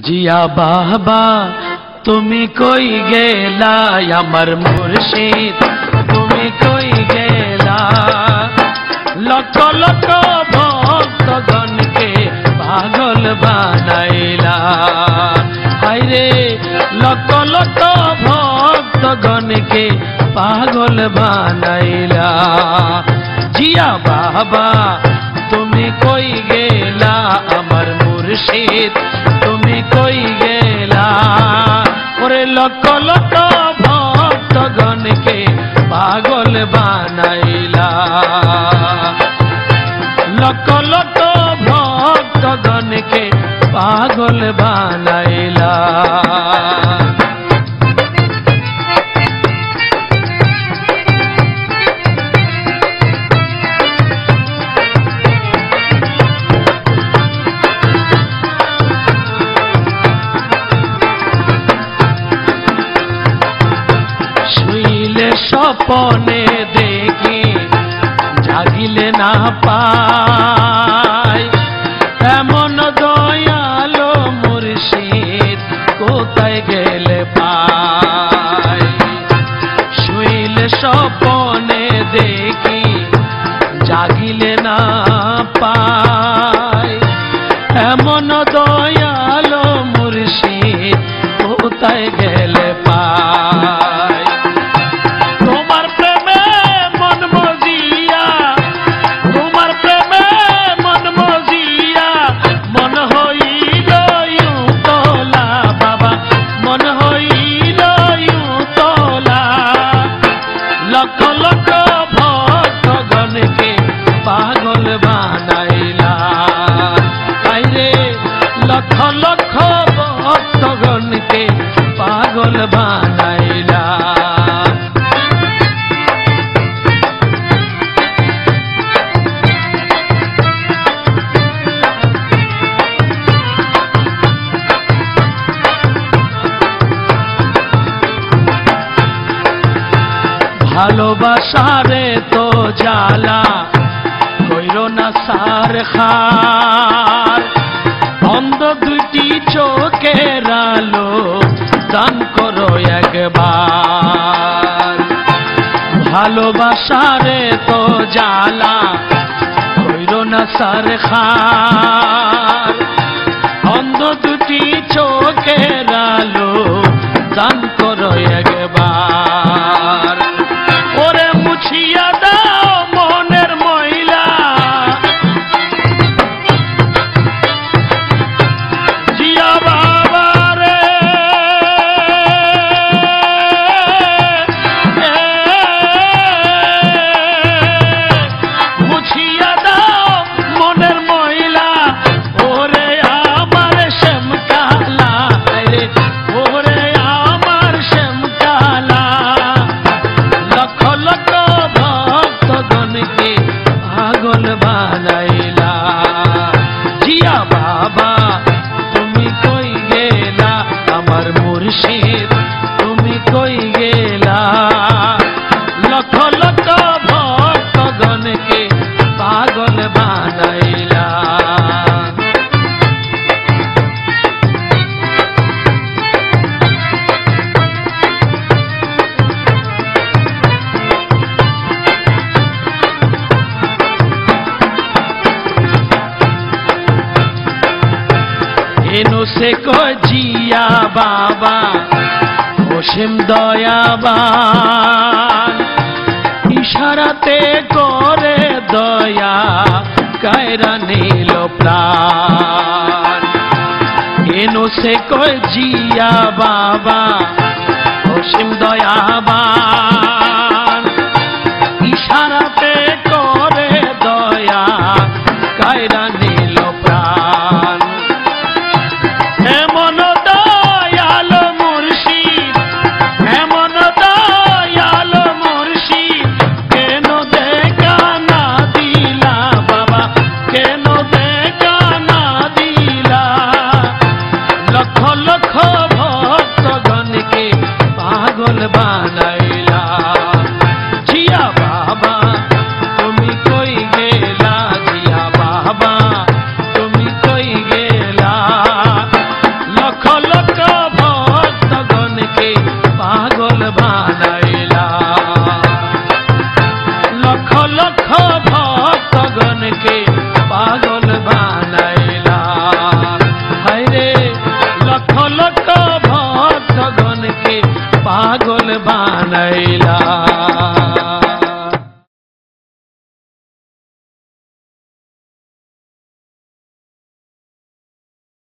জিয়া বাবা তুমি কই গেলা আমার মুর্শিদ তুমি কই গেলা লক্ষ লক্ষ ভক্তগণকে পাগল বানাইলা আইরে লক্ষ লক্ষ ভক্তগণকে পাগল বানাইলা জিয়া বাবা তুমি কই গেলা আমার মুর্শিদ তুমি কই গেলা ওরে লক্ষ লক্ষ ভক্তগণকে পাগল বানাইলা লক্ষ লক্ষ ভক্তগণকে পাগল বানাইলা স্বপনে দেখি জাগিলে না পাই এমন দয়ালো মুর্শিদ কোথায় গেলে পাই শুইলে স্বপনে দেখি জাগিলে না পাই এমন দয়ালো মুর্শিদ কোথায় গেলে পাই লক্ষ লক্ষ ভক্তগণকে পাগল বানাইলা আইরে লক্ষ লক্ষ ভক্তগণকে পাগল বানাইলা ভালোবাসারে তো জ্বালা কইরো না সার খার অন্ধ দুইটি চোখের আলো দান করো একবার ভালোবাসারে তো জ্বালা কইরো না সার খার অন্ধ দুটি চোখের আলো দান করো একবার ওরে মুছিয়া দাও মনের ময়লা জিয়া বাবা রে মুছিয়া দাও মনের ময়লা ওরে আমার শ্যামকালা রে ওরে আমার শ্যামকালা লক্ষ লক্ষ ভক্তগণকে পাগল বানাইলা জিয়া বাবা তুমি কই গেলা আমার মুর্শিদ তুমি কই গেলা লক্ষ লক্ষ ভক্তগণকে পাগল বানাইলা এনো সে কয় জিয়া বাবা অসীম দয়াবান ইশারাতে করে দয়া কায়রা নিল প্রাণ এনো সে কয় জিয়া বাবা অসীম দয়াবান ইশারাতে করে দয়া কায়রা নিল প্রাণ এমন দয়ালো মুর্শিদ এমন দয়ালো মুর্শিদ কেন দেখা না দিলা বাবা কেন দেখা না দিলা লক্ষ লক্ষ ভক্তগণকে পাগল বানাইলা बानैला।